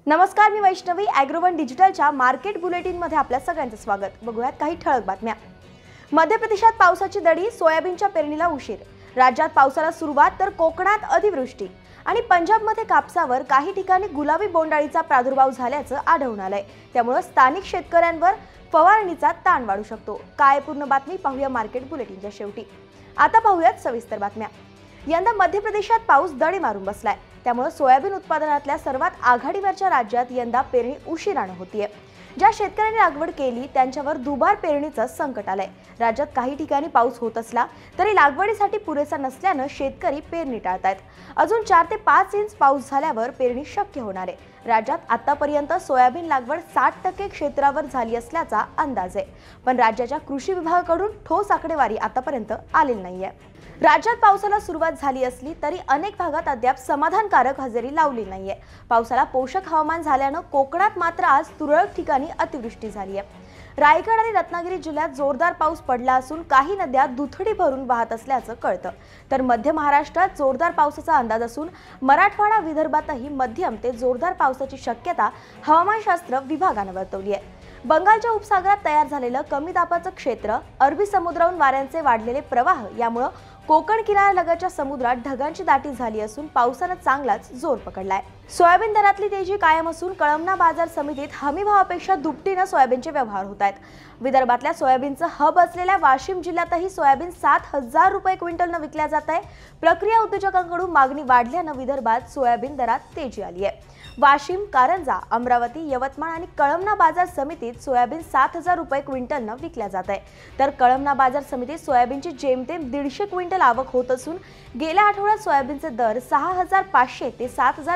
नमस्कार, मी वैष्णवी. ॲग्रोवन डिजिटलच्या मार्केट बुलेटिनमध्ये आपल्या सगळ्यांचं स्वागत. बघूयात काही ठळक बातम्या. मध्य प्रदेशात पावसाची दडी, सोयाबीनच्या पेरणीला उशीर. राज्यात पावसाला सुरुवात तर कोकणात अतिवृष्टी. आणि पंजाबमध्ये कापसावर काही ठिकाणी गुलाबी बोंडअळीचा प्रादुर्भाव झाल्याचं आढळून आलंय. त्यामुळे स्थानिक शेतकऱ्यांवर फवारणीचा ताण वाढू शकतो. काय पूर्ण बातमी पाहूया मार्केट बुलेटिनच्या शेवटी. आता पाहूयात सविस्तर बातम्या. यंदा मध्य प्रदेशात पाऊस दडी मारून बसलाय. त्यामुळे सोयाबीन उत्पादनातल्या सर्वात आघाडीवरच्या राज्यात यंदा पेरणी उशिराने होतीये. ज्या शेतकऱ्यांनी लागवड केली त्यांच्यावर दुबार पेरणीचं संकट आलंय. राज्यात काही ठिकाणी पाऊस होत असला तरी लागवडीसाठी पुरेसा नसल्यानं शेतकरी पेरणी टाळतायत. अजून 4 ते 5 इंच पाऊस झाल्यावर पेरणी शक्य होणार आहे. राज्यात आतापर्यंत सोयाबीन लागवड 60% क्षेत्रावर झाली असल्याचा अंदाज आहे. पण राज्याच्या कृषी विभागाकडून ठोस आकडेवारी आतापर्यंत आलेली नाहीये. राज्यात पावसाला सुरुवात झाली असली तरी अनेक भागात अद्याप समाधानकारक हजेरी लावली नाहीये. पावसाला पोषक हवामान झाल्यानं कोकणात मात्र आज तुरळक ठिकाणी अतिवृष्टी झाली आहे. रायगड आणि रत्नागिरी जिल्ह्यात जोरदार पाऊस पडला असून काही नद्या दुथडी भरून वाहत असल्याचं कळतं. तर मध्य महाराष्ट्रात जोरदार पावसाचा अंदाज असून मराठवाडा विदर्भातही मध्यम ते जोरदार पावसाची शक्यता हवामानशास्त्र विभागानं वर्तवली आहे. बंगालच्या उपसागरात तयार झालेलं कमी दाबाचं क्षेत्र, अरबी समुद्रावरून वाऱ्यांचे वाढलेले प्रवाह यामुळे कोकण किनाऱ्यालगतच्या समुद्रात ढगांची दाटी झाली असून पावसानं चांगलाच जोर पकडलाय. सोयाबीन दरातली तेजी कायम असून कळमना बाजार समितीत हमी भावापेक्षा दुपटीनं सोयाबीनचे व्यवहार होत आहेत. विदर्भातल्या सोयाबीनचं हब असलेल्या वाशिम जिल्ह्यातही सोयाबीन 7,000 रुपये क्विंटलनं विकल्या जात आहे. प्रक्रिया उद्योजकांकडून मागणी वाढल्यानं विदर्भात सोयाबीन दरात तेजी आली आहे. वाशिम, कारंजा, अमरावती, यवतमाळ आणि कळमना बाजार समितीत सोयाबीन 7,000 रुपये क्विंटलनं विकल्या जात आहे. तर कळमना बाजार समितीत सोयाबीनची जेमतेम 150 क्विंटल आवक होत असून गेल्या आठवड्यात सोयाबीनचे दर 6,500 ते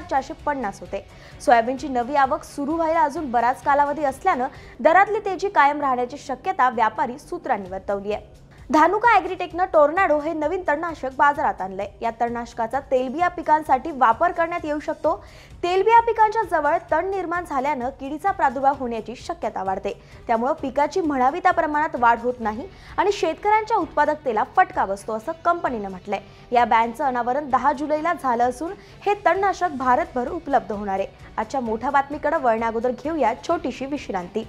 7,450 होते. सोयाबीनची नवी आवक सुरू व्हायला अजून बराच कालावधी असल्यानं दरातली तेजी कायम राहण्याची शक्यता व्यापारी सूत्रांनी वर्तवली आहे. धानुका ॲग्रीटेकनं टोर्नाडो हे नवीन तणनाशक बाजारात आणलंय. या तणनाशकाचा तेलबिया पिकांसाठी वापर करण्यात येऊ शकतो. तेलबिया पिकांच्या जवळ तण निर्माण झाल्यानं किडीचा प्रादुर्भाव होण्याची शक्यता वाढते. त्यामुळे पिकाची म्हणावी त्या प्रमाणात वाढ होत नाही आणि शेतकऱ्यांच्या उत्पादकतेला फटका बसतो असं कंपनीनं म्हटलंय. या बॅनचं अनावरण 10 जुलैला झालं असून हे तणनाशक भारतभर उपलब्ध होणार आहे. आजच्या मोठ्या बातमीकडे वळण्याअगोदर घेऊया छोटीशी विश्रांती.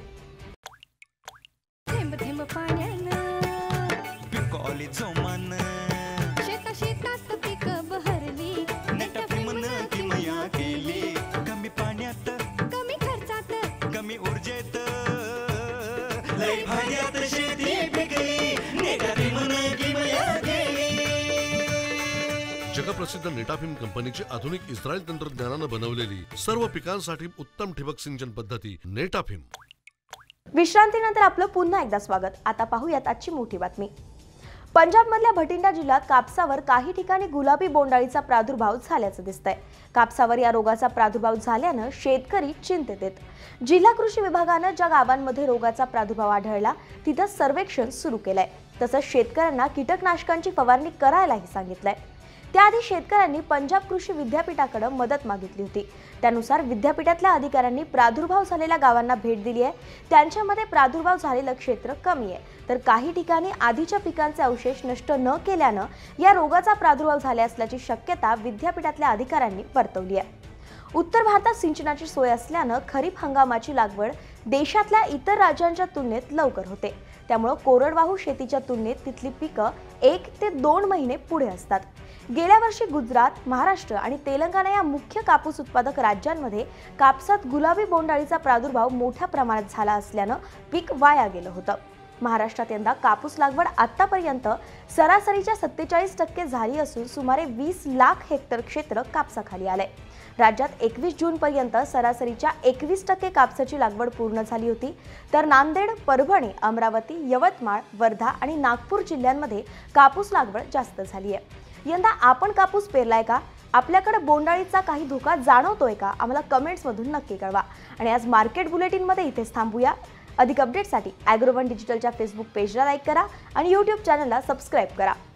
जगप्रसिद्ध नेटाफिम कंपनीची आधुनिक इस्रायल तंत्रज्ञानानं बनवलेली सर्व पिकांसाठी उत्तम ठिबक सिंचन पद्धती नेटाफिम. विश्रांतीनंतर आपलं पुन्हा एकदा स्वागत. आता पाहूयात आजची मोठी बातमी. पंजाबमधल्या भटिंडा जिल्ह्यात कापसावर काही ठिकाणी गुलाबी बोंडअळीचा प्रादुर्भाव झाल्याचं दिसतंय. कापसावर या रोगाचा प्रादुर्भाव झाल्यानं शेतकरी चिंतेत आहेत. जिल्हा कृषी विभागानं ज्या गावांमध्ये रोगाचा प्रादुर्भाव आढळला तिथं सर्वेक्षण सुरू केलंय. तसंच शेतकऱ्यांना कीटकनाशकांची फवारणी करायलाही सांगितलंय. त्याआधी शेतकऱ्यांनी पंजाब कृषी विद्यापीठाकडे मदत मागितली होती. त्यानुसार विद्यापीठातल्या अधिकाऱ्यांनी प्रादुर्भाव झालेल्या गावांना भेट दिली आहे. त्यांच्यामध्ये प्रादुर्भाव झालेलं क्षेत्र कमी आहे, तर काही ठिकाणी आधीच्या पिकांचे अवशेष नष्ट न केल्यानं या रोगाचा प्रादुर्भाव झाला असल्याची शक्यता विद्यापीठातल्या अधिकाऱ्यांनी वर्तवली आहे. उत्तर भारतात सिंचनाची सोय असल्यानं खरीप हंगामाची लागवड देशातल्या इतर राज्यांच्या तुलनेत लवकर होते. त्यामुळे कोरडवाहू शेतीच्या तुलनेत तिथली पिकं 1 ते 2 महिने पुढे असतात. गेल्या वर्षी गुजरात, महाराष्ट्र आणि तेलंगणा या मुख्य कापूस उत्पादक राज्यांमध्ये कापसात गुलाबी बोंडअळीचा प्रादुर्भाव मोठ्या प्रमाणात झाला असल्यानं पीक वाया गेलं होतं. महाराष्ट्रात यंदा कापूस लागवड आतापर्यंत सरासरीच्या 47% झाली असून सुमारे 20 लाख हेक्टर क्षेत्र कापसाखाली आलंय. राज्यात 21 जूनपर्यंत सरासरीच्या 21% कापसाची लागवड पूर्ण झाली होती. तर नांदेड, परभणी, अमरावती, यवतमाळ, वर्धा आणि नागपूर जिल्ह्यांमध्ये कापूस लागवड जास्त झाली आहे. यंदा आपण कापूस पेरलाय का? आपल्याकडे बोंडअळीचा काही धोका जाणवतोय का? आम्हाला कमेंट्समधून नक्की कळवा. आणि आज मार्केट बुलेटिनमध्ये इथेच थांबूया. अधिक अपडेटसाठी ॲग्रोवन डिजिटलच्या फेसबुक पेजला लाईक करा आणि यूट्यूब चॅनलला सबस्क्राईब करा.